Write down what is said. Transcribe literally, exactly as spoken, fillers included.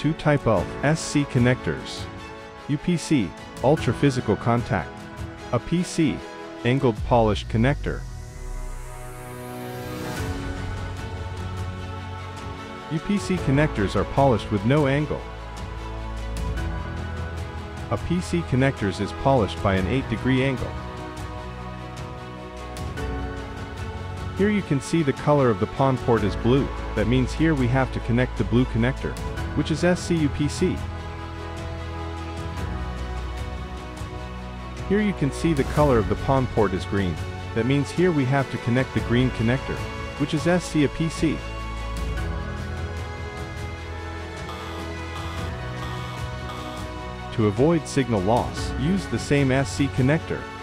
two type of S C connectors. U P C, ultra-physical contact. A P C, angled polished connector. U P C connectors are polished with no angle. A P C connectors is polished by an eight degree angle. Here you can see the color of the P O N port is blue. That means here we have to connect the blue connector, which is S C U P C. Here you can see the color of the P O N port is green. That means here we have to connect the green connector, which is S C A P C. To avoid signal loss, use the same S C connector.